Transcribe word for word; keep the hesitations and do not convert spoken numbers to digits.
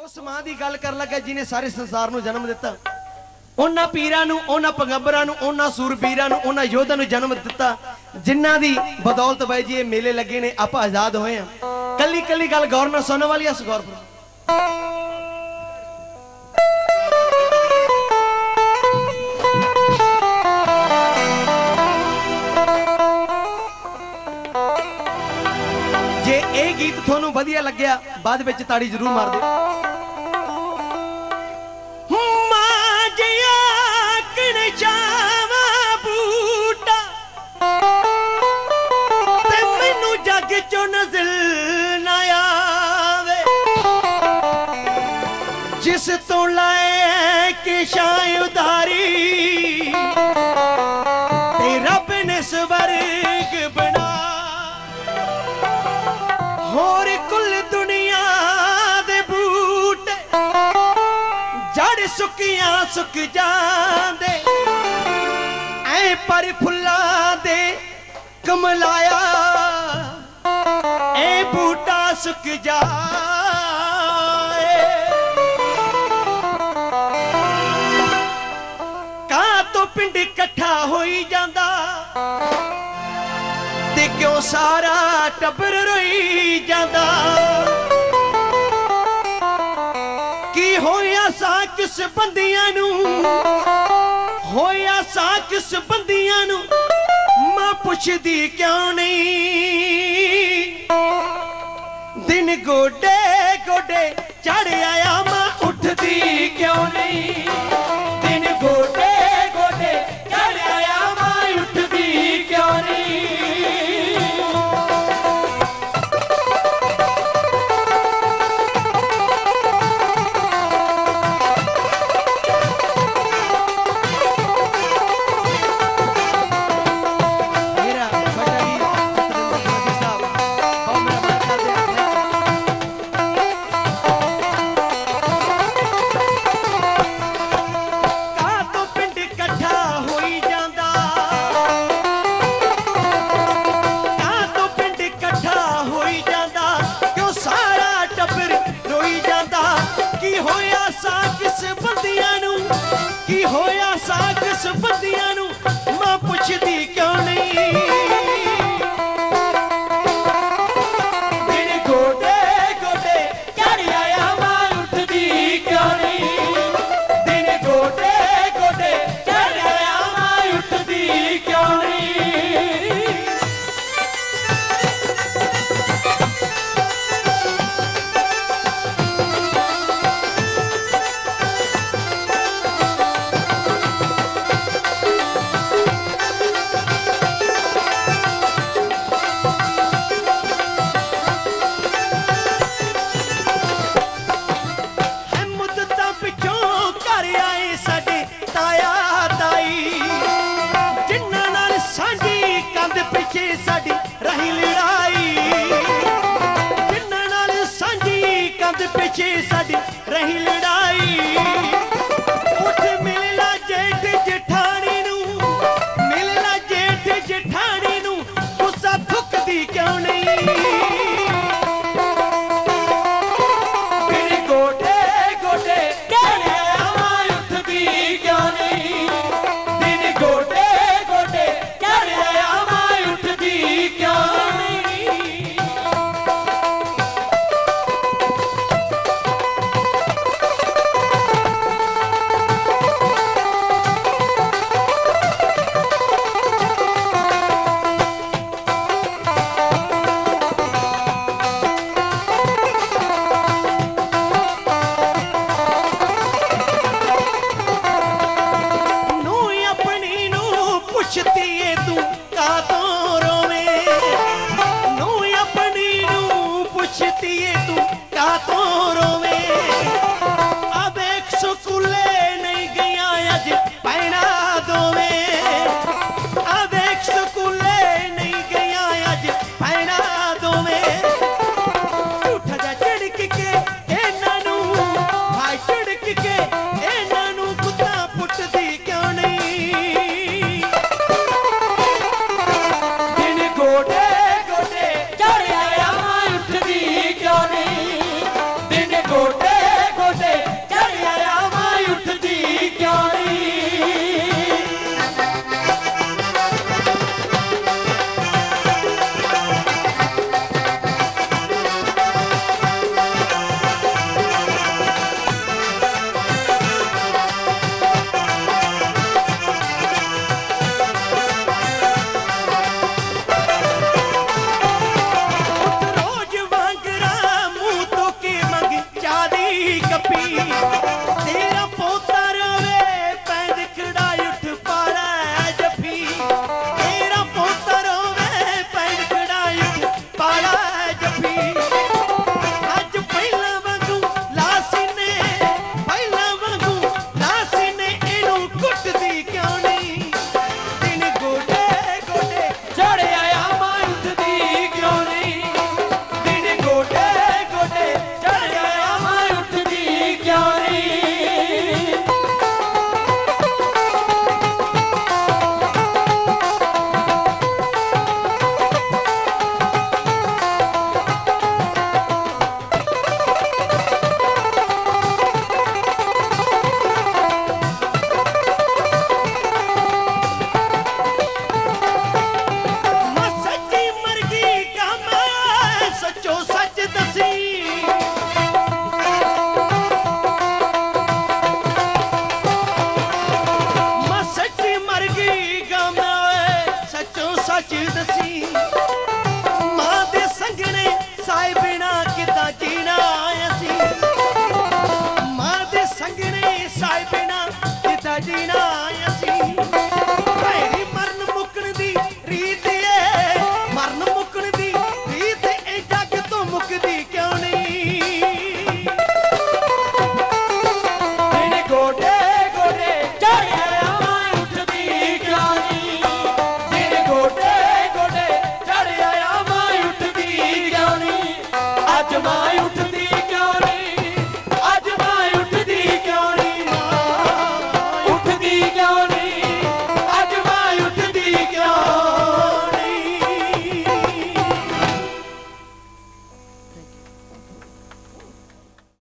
उस मां की गल कर लगा जिन्हें सारे संसार को जन्म दिता, उन्हां पीरां नूं, उन्हां पैगंबरां नूं, उन्हां सूरबीरां नूं, उन्हां योद्धां नूं जन्म दिता जिन्हां दी बदौलत बाई जी मेले लगे ने, आपां आजाद होए हैं। कली कली गल गौर नाल सुनने वाली है। गौर जे ये गीत थोनू वधिया लग्या बाद विच ताड़ी जरूर मार दे। जिस तो लाए के शाय उधारी ते रब ने स्वर्ग बना, होर कुल दुनिया दे बूटे जड़ सुकिया सुक जांदे, ऐ पर फुल्ला दे कमलाया ऐ बूटा सुक जा। पिंड इकट्ठा होई जांदा ते क्यों सारा टब्बर रोई जांदा, की होया सा किस बंदियां नू, होया सा किस बंदियां नू मां पुछदी क्यों नहीं, दिन गोडे गोडे चढ़ आया मां उठदी क्यों नहीं, दिन गोडे की होया सा किस बंदियां नू मां पुछदी क्यों नहीं, दिन गोडे गोडे चढ़ आया मां उठदी क्यों नहीं, दिन गोडे गोडे चढ़ आया मां उठदी क्यों नहीं। साडी रही लड़ाई जिन्हां नाल सांझी कंध पिछे साडी रही लड़ाई।